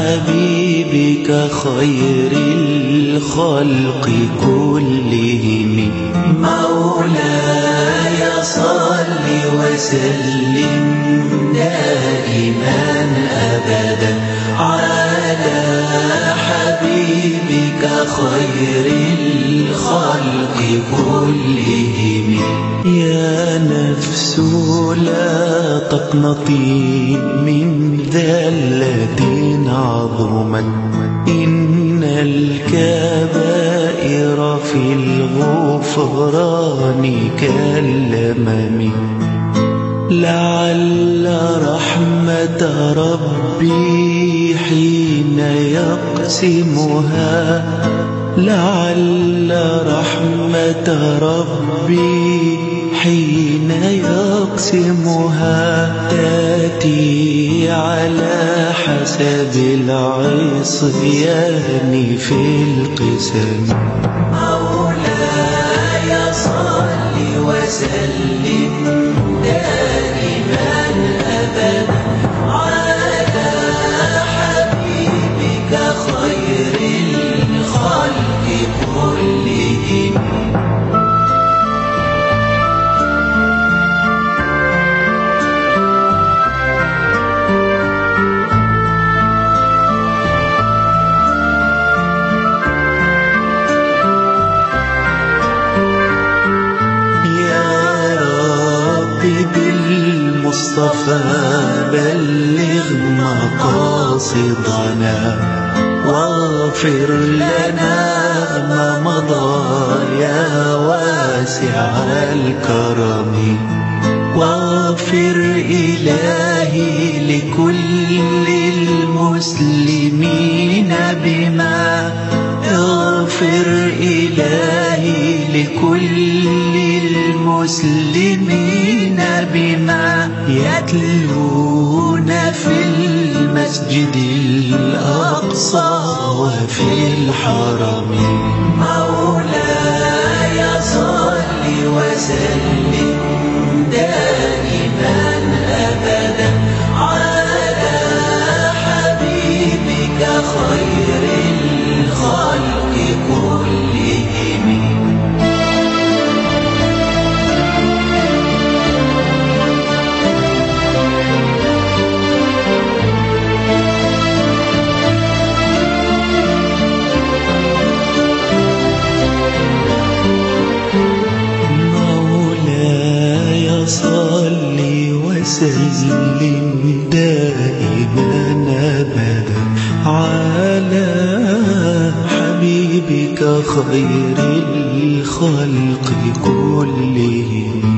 حبيبك خير الخلق كلهم. مولاي صل وسلم دائما أبدا على حبيبك خير الخلق كلهم. يا نفس لا تقنطي من ذلة عظما، إن الكبائر في الغفران كالأمم. لعل رحمة ربي حين يقسمها، لعل رحمة ربي حين يقسمها تأتي على حسب العصيان في القسم. مولاي صل وسلم دائما أبدا على حبيبك خير الخلق كلهم. بالمصطفى بلغ مقاصدنا، واغفر لنا ما مضى يا واسع الكرم. واغفر إلهي لكل المسلمين بما، اغفر إلهي لكل المسلمين بما يتلون في المسجد الأقصى وفي الحرم. مولاي صل وسلم دائما أبدا على حبيبك خير الخلق كلهم. صل وسلم دائما أبدا على حبيبك خير الخلق كلهم.